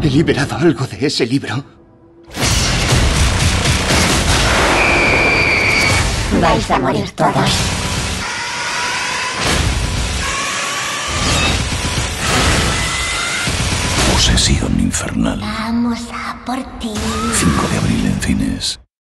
He liberado algo de ese libro. Vais a morir todos. Posesión infernal. Vamos a por ti. 5 de abril en cines.